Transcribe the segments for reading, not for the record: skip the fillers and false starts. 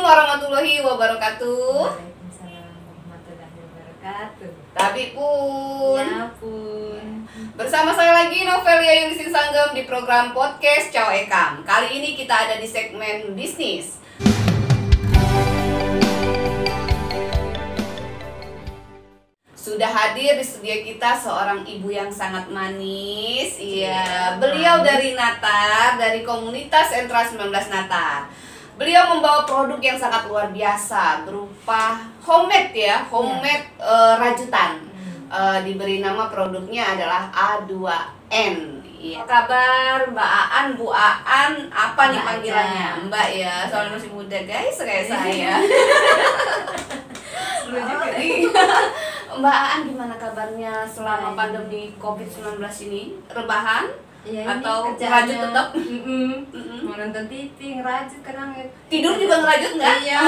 warahmatullahi wabarakatuh. Waalaikumsalam warahmatullahi wabarakatuh. Tapi pun Ya pun. bersama saya lagi Novelia Yulisin Sanggem di program podcast Ciao Ekam. Kali ini kita ada di segmen bisnis. Sudah hadir di studio kita seorang ibu yang sangat manis. Iya, beliau dari Natar, dari komunitas Sentra 19 Natar. Beliau membawa produk yang sangat luar biasa berupa homemade ya, homemade rajutan. Diberi nama produknya adalah A2N. Iya. Apa kabar Mbak Aan, Bu Aan? Apa nih panggilannya? Mbak ya, soalnya masih muda guys kayak saya. Mbak Aan gimana kabarnya selama pandemi COVID-19 ini? Rebahan? Ya, atau kerjaannya ngerajut tetap? mau nonton TV, ngerajut kadang Tidur juga ngerajut nggak? Iya.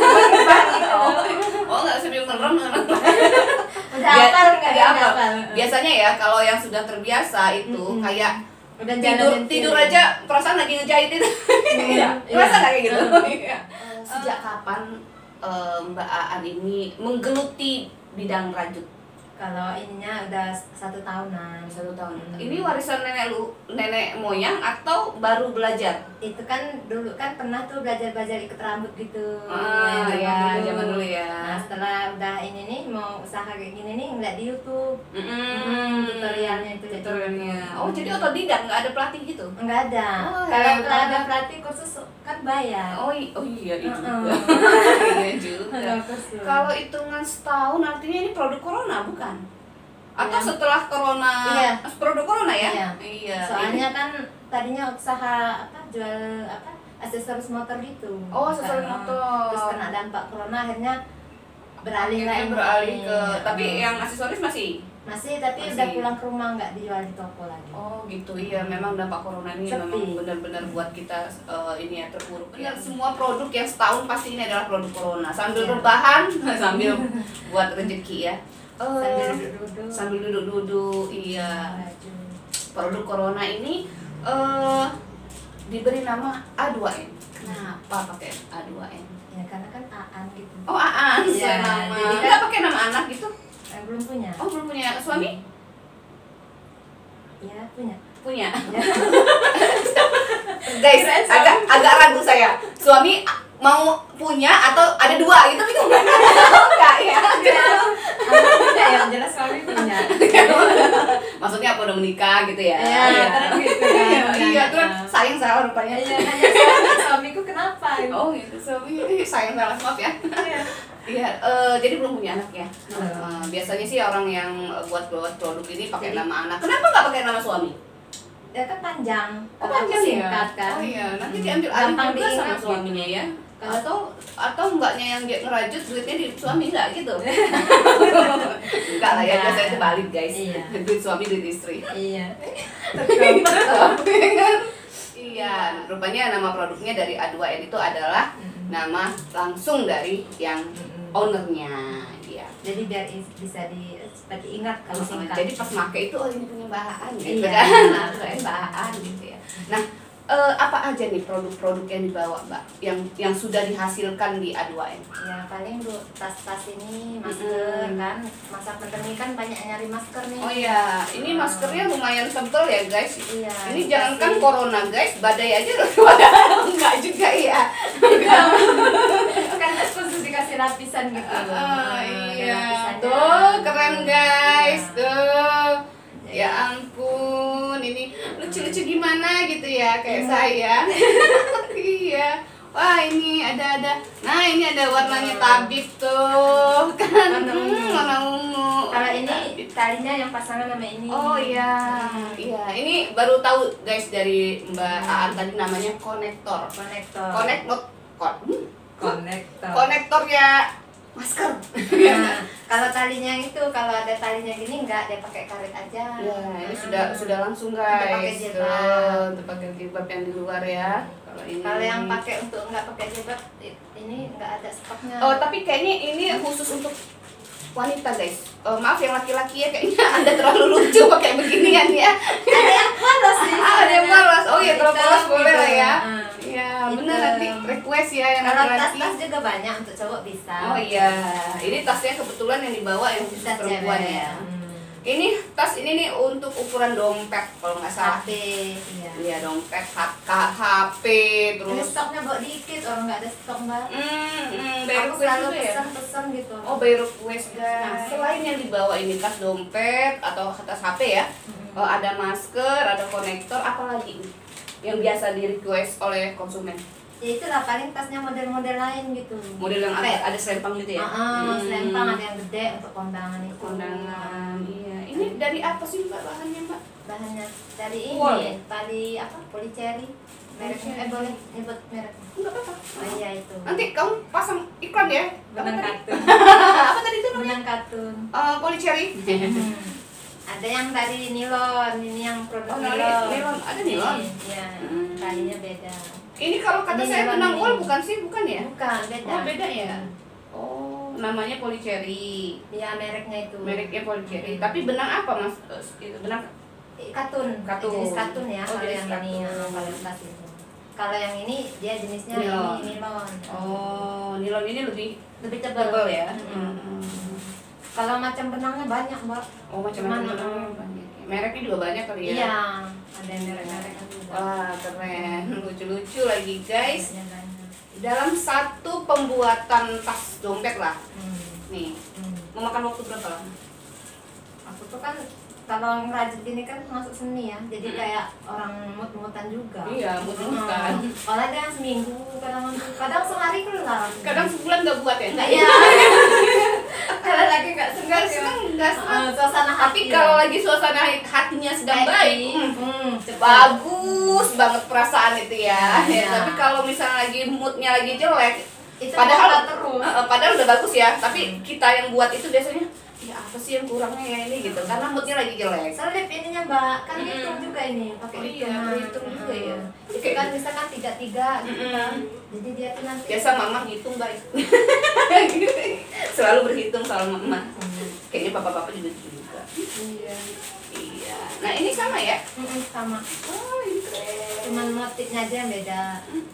Oh nggak sambil merem nggak? Udah hafal nggak? Udah hafal. Biasanya ya kalau yang sudah terbiasa itu kayak udah tidur aja perasaan lagi ngejahit itu. Iya. Perasaan nggak kayak gitu? Sejak kapan Mbak Aan ini menggeluti bidang rajut? Kalau ininya udah 1 tahunan. 1 tahun. Ini warisan nenek moyang atau baru belajar? Itu kan dulu kan pernah tuh belajar ikut rambut gitu. Zaman dulu ya. Nah setelah udah ini nih mau usaha kayak gini nih ngeliat di YouTube. Tutorialnya itu. Oh jadi otodidak, nggak ada pelatih gitu? Nggak ada. Kalau ada pelatih kursus kan bayar. Oh iya itu juga. Iya juga. Kalau hitungan setahun artinya ini produk corona bukan? Atau setelah corona? Iya. Produk corona ya? Iya. Soalnya kan tadinya usaha jual aksesoris motor gitu. Oh, aksesoris motor. Terus kena dampak corona akhirnya beralih ke tapi yang aksesoris masih tapi udah pulang ke rumah, nggak dijual di toko lagi. Oh gitu, iya memang dampak corona ini memang benar-benar buat kita ini ya terpuruk. Benar, semua produk yang setahun pasti ini adalah produk corona. Sambil rebahan, sambil buat rezeki ya. Sambil duduk-duduk, iya. Produk corona ini diberi nama A2N. Kenapa pakai A2N? Ya karena kan Aan gitu. Oh Aan, ya, nama. Jadi nggak pakai nama anak gitu? Belum punya. Oh belum punya suami? Ya punya. Punya. Guys, agak ragu saya. Suami mau punya atau ada 2 gitu bingung. Enggak ya. Punya yang jelas suami punya. Maksudnya apa udah menikah gitu ya? Iya, terus gitu ya. Iya, terus sayang salah rupanya. Iya, nanya suamiku kenapa? Oh gitu, suami sayang salah, maaf ya. Iya, jadi belum punya anak ya. Biasanya sih orang yang buat produk ini pakai nama anak. Kenapa nggak pakai nama suami? Ya kan panjang. Panjang singkat ya? kan. Oh iya, nanti diambil alih juga sama suaminya ya. Atau mbaknya yang dia ngerajut duitnya di suami nggak gitu? Enggak lah ya, biasanya itu balik guys. Duit suami, duit istri. Iya. Iya, rupanya nama produknya dari A2N itu adalah nama langsung dari yang ownernya. Iya. Jadi biar bisa seperti ingat kalau singkat. Jadi pas make itu ini punya Mbak Aan gitu Iya. kan. A2N Mbak Aan gitu ya. Nah, apa aja nih produk-produk yang dibawa Mbak yang sudah dihasilkan di A2N? Ya paling Bu, tas-tas ini masker kan. Masa pandemi kan banyak nyari masker nih. Oh iya, ini maskernya lumayan tebal ya guys. Iya. Ini jangankan corona guys, badai aja loh. Enggak juga ya. Kan khusus dikasih lapisan gitu. Iya. Tuh, keren guys. Tuh. Ya ampun, ini lucu-lucu gimana gitu ya kayak saya. Iya. Wah, ini ada. Nah, ini ada warnanya tabib tuh. Kan warna ungu. Kalau ini talinya yang pasangan sama ini. Oh iya. Iya, ini baru tahu guys dari Mbak Aan tadi namanya konektor. Konektor ya masker. Nah, kalau talinya itu kalau ada talinya gini enggak, dia pakai karet aja. Ya, ini sudah langsung guys. Untuk pakai jilbab yang di luar ya. Kalau yang pakai untuk enggak pakai jilbab ini enggak ada stoknya. Oh, tapi kayaknya ini khusus untuk wanita guys. Maaf yang laki-laki ya, kayaknya Anda terlalu lucu pakai beginian ya. Ada yang polos sih. Ada yang polos. Oh iya, kalau polos boleh lah ya. Iya, Itu. bener nanti request ya yang Kalau laki-laki. tas-tas juga banyak untuk cowok bisa. Oh iya, ini tasnya kebetulan yang dibawa yang khusus Tas perempuan cewek. ya. Ini tas ini nih untuk ukuran dompet kalau nggak salah. HP, iya. Iya dompet, HP, Ini terus. stoknya buat dikit, orang nggak ada stok mbak. Bayar Aku request selalu juga ya. pesan-pesan gitu. Oh bayar request guys. Selain yang dibawa ini tas dompet atau tas HP ya, ada masker, ada konektor, apa lagi nih yang biasa di request oleh konsumen? Ya itulah paling tasnya model-model lain gitu. Model yang ada selempang gitu ya? Selempang ada yang gede untuk kondangan itu. Kondangan, iya. Ini dari apa sih mbak bahannya mbak? Bahannya dari ini, Wool ya? tali apa? Polycherry. Mereknya boleh nyebut merek. Enggak apa-apa. Oh iya itu. Nanti kamu pasang iklan ya? Benang katun. Apa tadi itu namanya? Benang katun. Polycherry. Ada yang dari nilon, ini yang produk Oh, nilon. nilon. Ada nilon? Iya, talinya beda. Ini kalau kata Ini saya nilon benang ini. wool bukan sih? Bukan ya? Bukan, beda. Oh beda ya? Oh namanya Polycherry. Iya, mereknya itu. Mereknya Polycherry. Tapi benang apa mas? Itu benang Katun. Katun. Jenis katun ya. Oh, Kalau jenis yang ini, katun. kalau tas itu. Kalau yang ini dia jenisnya Nilon. ini nilon. Oh nilon ini lebih Lebih tebal. tebal ya? Kalau macam benangnya banyak, Mbak. Oh macam-macam Cuman, benangnya banyak. Mereknya juga banyak kali ya? Iya, ada yang merek-merek juga. Wah keren, lucu-lucu lagi guys. Mereknya banyak. Dalam satu pembuatan tas dompet lah, nih Hmm. memakan waktu berapa lama? Aku tuh kan kalau ngerajut gini kan masuk seni ya, jadi kayak orang mut-mutan juga. Iya, mut-mutan. Kalau ada yang seminggu, kadang sehari kelar. Kadang sebulan nggak buat ya? Nggak Iya. Kalau lagi nggak senang, Nggak senang, nggak senang. suasana Tapi hati. kalau lagi suasana hatinya sedang baik, cepat. bagus banget perasaan itu ya. Iya. Ya, tapi kalau misalnya lagi moodnya lagi jelek, Itu padahal terus. padahal udah bagus ya. Tapi kita yang buat itu biasanya, ya apa sih yang kurangnya ya ini gitu. Karena moodnya lagi jelek. Selip ininya Mbak, kan hitung juga ini, pakai Oh iya, hitungan. berhitung juga ya. Itu kan misalkan 33 gitu kan. Jadi dia tuh nanti Biasa mama ngitung baik. Selalu berhitung kalau mama. Kayaknya papa-papa juga gitu juga. Iya. Iya. Nah ini sama ya? Sama. Oh ini keren. Cuman motifnya aja yang beda.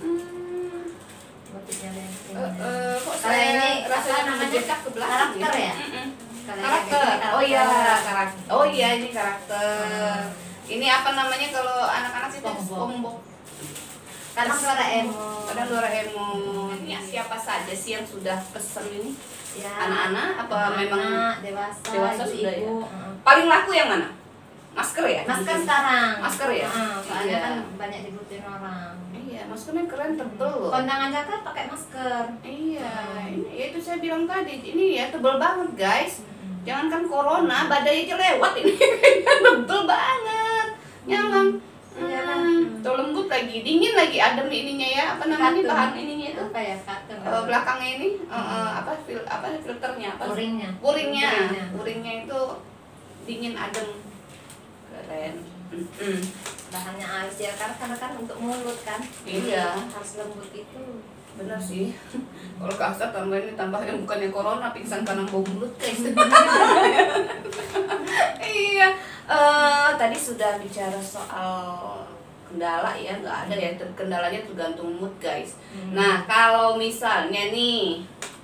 Motifnya yang Kok Kalau ini rasanya apa namanya? menjejak ke belakang Karakter ya? Kalau yang Karakter. kayak gini Oh iya karakter. karakter. Oh iya ini karakter. Ini apa namanya kalau anak-anak sih SpongeBob. SpongeBob. Kadang Doraemon. Kadang Doraemon. Ya siapa saja sih yang sudah pesen ini? Ya. Anak-anak apa memang dewasa, dewasa sudah ya? ibu. paling laku yang mana? Masker ya? Masker sekarang. Masker ya? Soalnya Iya. kan banyak dibutuhin orang. Iya, maskernya keren tebel loh. Kondangan Jakarta pakai masker. Iya, ini ya itu saya bilang tadi, ini ya tebel banget guys. Jangankan corona, badai aja lewat ini tebel banget. Nyamang. Iya kan? Tuh lembut lagi, dingin lagi, adem ininya ya. Apa namanya Katun. bahan ininya itu? Apa ya katun? Belakangnya ini apa filternya apa? Puringnya. Puringnya. Puringnya. Puringnya itu dingin adem. Keren. Bahannya halus ya karena kan untuk mulut kan. Iya. Harus lembut itu. Bener sih. Kalau kasar tambah ini tambahnya bukannya corona pingsan karena bau mulut guys. Iya. Tadi sudah bicara soal kendala ya, nggak ada ya, kendalanya tergantung mood guys. Nah kalau misalnya nih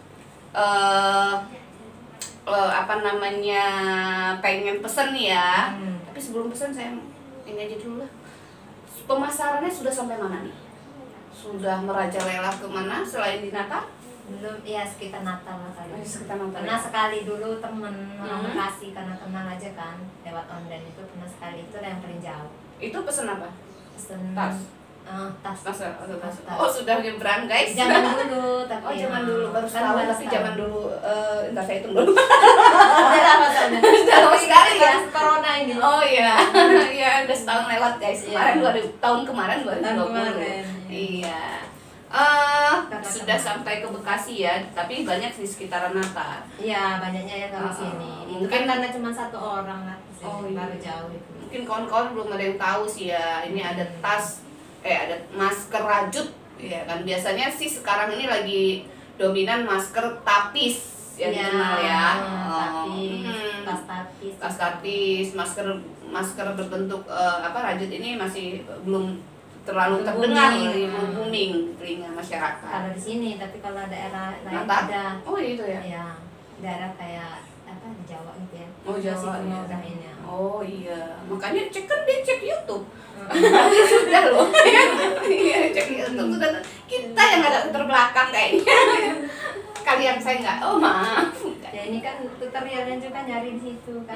apa namanya pengen pesen nih ya, tapi sebelum pesen saya ini aja dulu lah. Pemasarannya sudah sampai mana nih? Sudah merajalela kemana selain di Natal? Belum ya sekitar Natal lah kali. Sekitar Natal. Pernah sekali dulu temen orang Bekasi karena kenal aja kan lewat online itu pernah sekali itu yang paling jauh. Itu pesen apa? Pesen Tas? Tas. Tas. Oh sudah nyebrang guys. Zaman dulu tapi Oh zaman dulu baru kan setahun baru tapi setahun. zaman dulu entar saya hitung dulu. Udah lama tahunnya. Udah lama sekali ya. Corona ini. Oh iya. Iya udah setahun lewat guys. Kemarin tahun kemarin 2020. kemarin. Iya. Karena Sudah kemarin. sampai ke Bekasi ya, tapi banyak di sekitaran Natal. Iya banyaknya yang dari sini. Itu Mungkin- kan karena cuma satu orang lah di sini, Oh, iya. baru jauh itu. Mungkin kawan-kawan belum ada yang tahu sih ya. Ini ada tas, ada masker rajut, ya kan. Biasanya sih sekarang ini lagi dominan masker tapis yang Iya, dikenal ya. tapis, tas tapis. Tas tapis, masker berbentuk rajut ini masih belum terlalu Booming. terdengar, booming di telinga masyarakat. Kalau di sini, tapi kalau daerah lain Natal? ada. Oh itu ya. Ya, daerah kayak apa di Jawa gitu ya. Oh Jawa Masih ya. udah ini ya. Oh iya, makanya cek kan dia cek YouTube. Sudah loh. Iya, cek YouTube sudah. Kita yang agak terbelakang kayaknya. Kalian saya nggak. Oh maaf. Ya ini kan tutorialnya juga nyari di situ kan.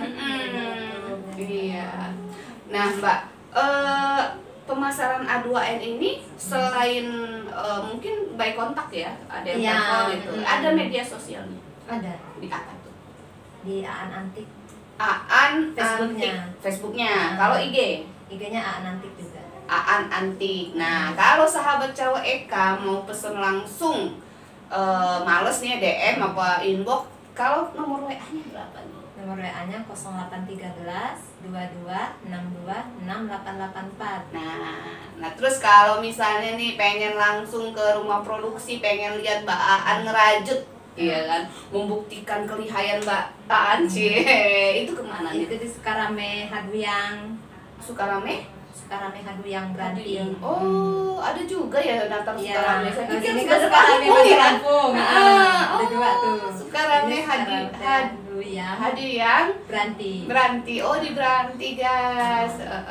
Iya. Nah Mbak, pemasaran A2N ini selain mungkin by kontak ya, ada yang Iya. telepon gitu, ada media sosialnya. Ada Di apa tuh? di Aan Antik, Aan Facebooknya. Antik. Facebooknya. Kalau IG? IG-nya Aan Antik juga. Aan Antik. Nah, kalau sahabat cowok Eka mau pesen langsung, males nih DM apa inbox, kalau nomor WA-nya berapa nih? Nomor WA-nya 0813 22 62 6884. Nah terus kalau misalnya nih pengen langsung ke rumah produksi, pengen lihat Mbak Aan ngerajut, iya kan, membuktikan kelihayan Mbak Aan, itu kemana Itu nih? di Sukarame Haduyang. Sukarame? Sukarame Haduyang Branti. Oh, ada juga ya Natar Iya. Sukarame. Saya Kalau pikir sini sudah kan ada Sukarame kampung ya. Lampung. Ada dua tuh. Sukarame Ini Sukarame Haduyang Haduyang Branti. Beranti, oh di Beranti guys.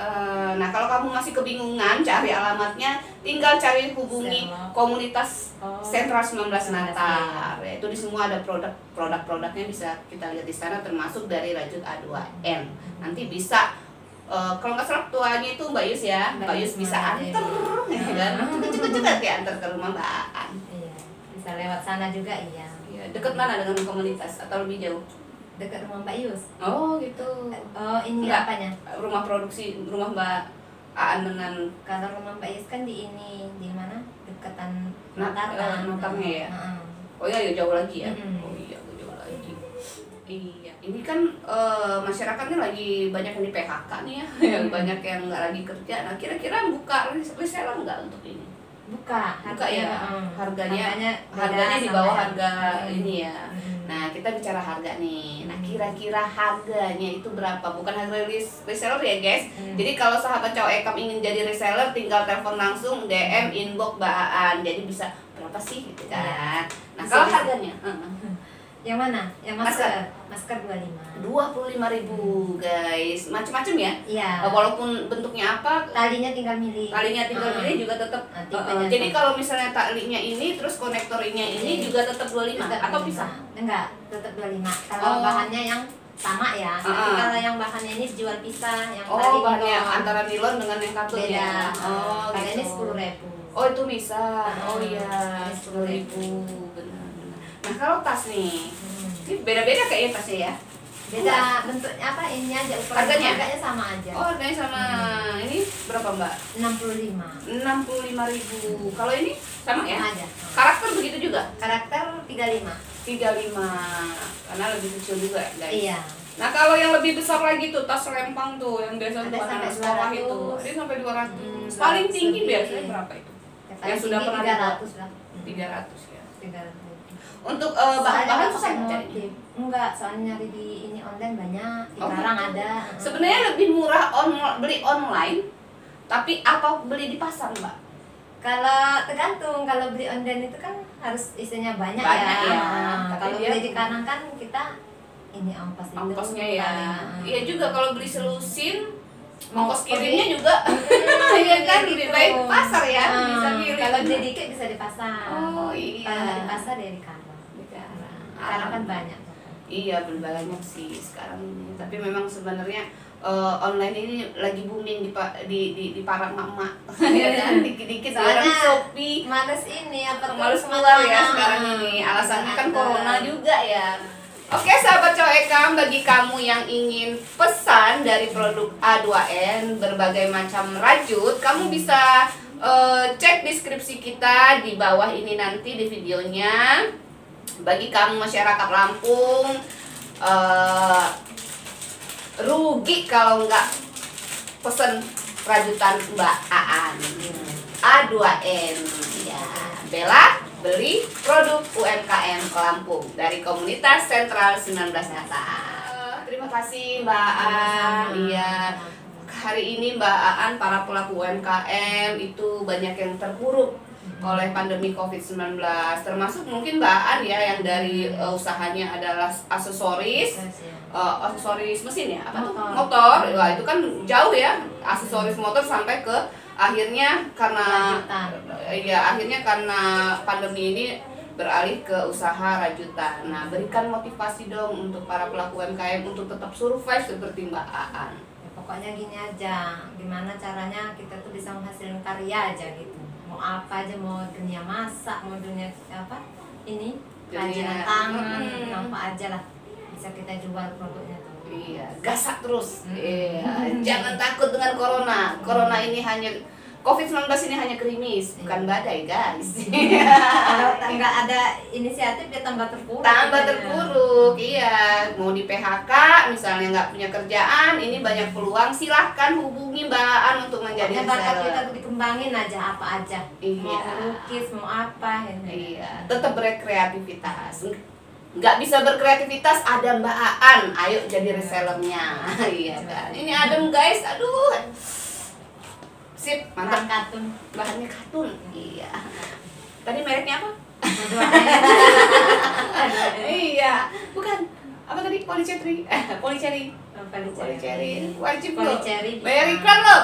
Nah kalau kamu masih kebingungan cari alamatnya, tinggal cari hubungi Sentra. komunitas Oh. Sentra 19 19, Natar. Ya, itu di semua ada produk-produknya bisa kita lihat di sana, termasuk dari Rajut A2N. Nanti bisa kalau nggak salah tuanya itu Mbak Yus ya, Mbak Yus bisa anter, ya kan? Cepet-cepet ya anter ke rumah Mbak Aan. Iya. Bisa lewat sana juga iya. Iya, deket mana dengan komunitas atau lebih jauh? Dekat rumah Mbak Yus. Oh gitu. Oh, ini Enggak. apanya? Rumah produksi, rumah Mbak Aan dengan Kalau rumah Mbak Yus kan di ini, di mana? Dekatan Natarnya ya? Heeh. Oh iya, jauh lagi ya? Mm-mm. Oh iya, jauh lagi. Iya, ini kan masyarakatnya lagi banyak yang di PHK nih ya, yang banyak yang nggak lagi kerja. Nah, kira-kira buka reseller nggak untuk ini? Buka Ya, harganya di beda bawah sama harga yang- ini ya. Nah, kita bicara harga nih. Nah, kira-kira harganya itu berapa? Bukan harga reseller ya, guys. Jadi kalau sahabat cowok Ekam ingin jadi reseller, tinggal telepon langsung, DM, inbox Mbak Aan. Jadi bisa berapa sih gitu kan. Nah, Bisa, kalau bisa. harganya Yang mana? Yang masker? Masker 25. 25.000 guys. Macam-macam ya. Iya. Walaupun bentuknya apa, Talinya tinggal milih. talinya tinggal pilih juga tetap. tipenya Jadi sama. kalau misalnya talinya ini terus konektornya ini juga tetap 25 Tetap atau 25. pisah? Enggak, tetap 25. Kalau Oh. bahannya yang sama ya. Tapi Ah. kalau yang bahannya ini dijual pisah, yang Oh, tali bahannya nilon. antara nilon dengan yang katun beda. ya. Oh, kalau ini gitu. 10.000. Oh, itu bisa. Oh Ah, iya, ini 10.000. Benar. Nah, kalau tas nih, Hmm. ini beda-beda kayaknya tasnya ya. Beda bentuknya apa ini aja ukuran Harganya? sama aja. Oh, harganya sama. Ini berapa, Mbak? 65. 65.000. Kalau ini sama ya? Sama aja. Karakter begitu juga? Karakter 35. 35. Karena lebih kecil juga, guys. Iya. Nah, kalau yang lebih besar lagi tuh tas rempang tuh yang biasa Ada buat sampai anak sekolah 200. itu. Ada sampai 200. Hmm, Paling 200 tinggi lebih. biasanya berapa itu? Yang sudah pernah 300 lah. 300 ya. 300. Untuk Soalnya bahan-bahan nggak susah pakai nggak motif. carinya? Enggak, soalnya nyari di ini online banyak, di Oh, barang gitu. ada. Sebenarnya lebih murah beli online, tapi apa beli di pasar, Mbak? Kalau tergantung, kalau beli online itu kan harus isinya banyak, Banyak ya, Nah, tapi kalau dia- beli di kanan kan kita ini ongkos itu. Ongkosnya ya. paling, Iya juga kalau beli selusin, ongkos Mau kirimnya pergi. juga. Iya kan, Gitu. lebih baik ke pasar ya, Nah, bisa kirim. kalau beli dikit bisa di pasar. Oh, iya. Kalau nggak di pasar ya di kanan. Karena kan banyak. Iya, banyak sih sekarang ini. Tapi memang sebenarnya online ini lagi booming di para emak-emak. Ya kan, dikit-dikit Soalnya orang Shopee. Males ini apa tuh, Males keluar ya kemana-mana. sekarang ini. Alasannya kan Ada. corona juga ya. Oke sahabat Coekam, bagi kamu yang ingin pesan dari produk A2N berbagai macam rajut, kamu bisa cek deskripsi kita di bawah ini nanti di videonya. Bagi kamu masyarakat Lampung, rugi kalau nggak pesen rajutan Mbak Aan. A2N ya. Bella beli produk UMKM Lampung dari komunitas Sentral 19 Natal. Terima kasih Mbak Aan. Iya. hari ini Mbak Aan, para pelaku UMKM itu banyak yang terpuruk oleh pandemi COVID-19. Termasuk mungkin Mbak Aan ya yang dari usahanya adalah aksesoris, aksesoris mesin ya, apa tuh? Motor. Wah, itu kan jauh ya, aksesoris motor sampai ke akhirnya karena pandemi ini beralih ke usaha rajutan. Nah, berikan motivasi dong untuk para pelaku UMKM untuk tetap survive seperti Mbak Aan. Ya, pokoknya gini aja, gimana caranya kita tuh bisa menghasilkan karya aja gitu. Mau apa aja, mau dunia masak, mau dunia apa ini kerajinan tangan, apa aja lah bisa kita jual produknya tuh. Iya, gasak terus. Iya, jangan takut dengan corona. Corona ini hanya COVID-19 ini hanya gerimis, bukan badai, guys. Kalau nggak ada inisiatif dia tambah terpuruk. Tambah terpuruk, iya. Mau di PHK, misalnya nggak punya kerjaan, ini banyak peluang. Silahkan hubungi Mbak Aan untuk menjadi bakat kita reseller. tuh dikembangin aja apa aja. Iya. Mau lukis, mau apa. Iya, tetap berkreativitas. Nggak bisa berkreativitas, ada Mbak Aan. Ayo jadi resellernya. Iya kan. Ini adem guys, aduh. Sip, mantap. Katun. Bahannya katun. Iya. Tadi mereknya apa? Iya, bukan. Apa tadi? Polycherry. Polycherry. Polycherry. Wajib loh. Polycherry. Bayar iklan loh.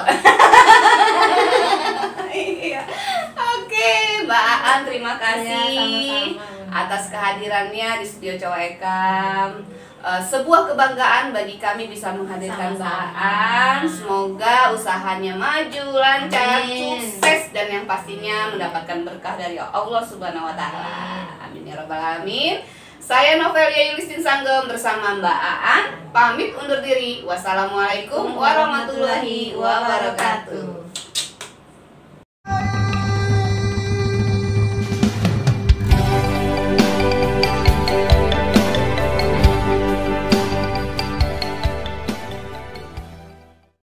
Iya. Oke, Mbak Aan, terima kasih sama-sama. atas kehadirannya di studio Cowok Ekam. Sebuah kebanggaan bagi kami bisa menghadirkan Mbak Aan. Semoga usahanya maju, lancar, Amin. sukses, dan yang pastinya mendapatkan berkah dari Allah Subhanahu wa Ta'ala. Amin ya Rabbal 'Alamin. Saya Novelia Yulistin Sanggem bersama Mbak Aan pamit undur diri. Wassalamualaikum warahmatullahi wabarakatuh.